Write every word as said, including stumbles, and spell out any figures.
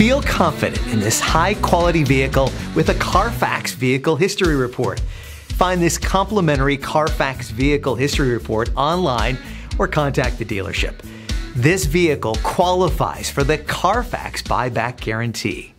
Feel confident in this high-quality vehicle with a Carfax Vehicle History Report. Find this complimentary Carfax Vehicle History Report online or contact the dealership. This vehicle qualifies for the Carfax Buyback Guarantee.